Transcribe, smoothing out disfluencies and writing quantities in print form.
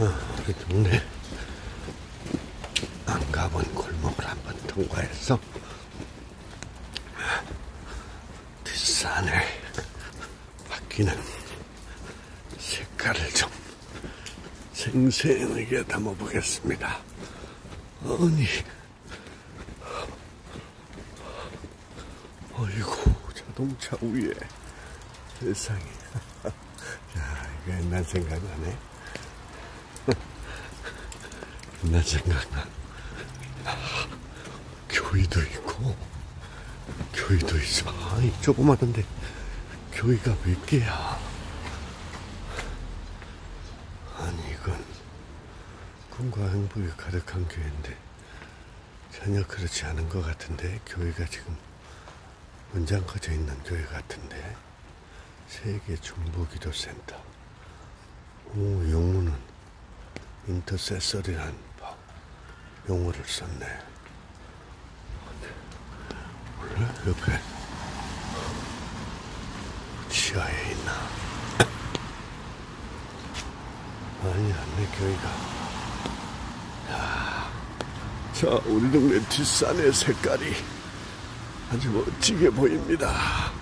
우리 동네 안 가본 골목을 한번 통과해서 뒷산을 바뀌는 색깔을 좀 생생하게 담아보겠습니다. 아니, 어이구, 자동차 위에 세상에. 야, 이거 옛날 생각나네. 옛날 생각나. 교회도 있고, 교회도 있어. 아이, 조그마한데 교회가 몇 개야. 아니, 이건 꿈과 행복이 가득한 교회인데 전혀 그렇지 않은 것 같은데. 교회가 지금 문 잠궈져 있는 교회 같은데. 세계 중보기도센터. 오, 용어는 인터세서리란 용어를 썼네. 원래 옆에 지하에 있나? 아니, 안내 교회가. 야, 자, 우리 동네 뒷산의 색깔이 아주 멋지게 보입니다.